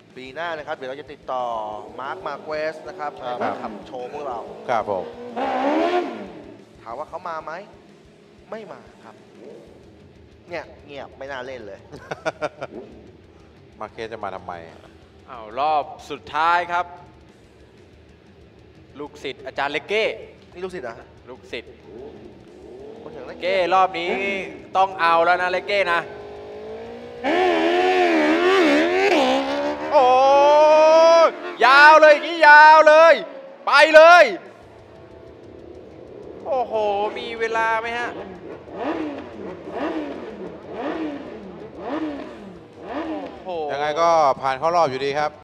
ปีหน้านะครับเดี๋ยวเราจะติดต่อมาร์คมาเกสนะครับให้มาขับโชว์พวกเราครับผมถามว่าเขามาไหมไม่มาครับเนี่ยเงียบไม่น่าเล่นเลยมาเคสจะมาทำไมเอารอบสุดท้ายครับ ลูกศิษย์อาจารย์เลเก้นี่ลูกศิษย์นะลูกศิษย์คนอย่างนั้นเก้รอบนี้ต้องเอาแล้วนะเลเก้นะ โอ้ยาวเลยอย่างนี้ยาวเลย ไปเลย โอ้โห มีเวลาไหมฮะ โอ้โหยังไงก็ผ่านเข้ารอบอยู่ดีครับ